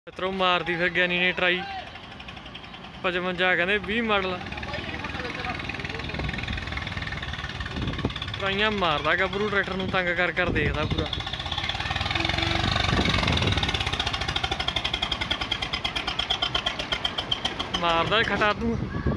ਮਿੱਤਰੋ ਮਾਰਦੀ ਫਿਰ ਗਿਆਨੀ ਨੇ ਟਰਾਈ 55 ਕਹਿੰਦੇ 20 ਮਾਡਲ ਟਰਾਈਆਂ ਮਾਰਦਾ ਗੱਭਰੂ ਟਰੈਕਟਰ ਨੂੰ ਤੰਗ ਕਰ ਕਰ ਦੇਖਦਾ ਪੂਰਾ। ਮਾਰਦਾ ਖਟਾ ਤੂੰ।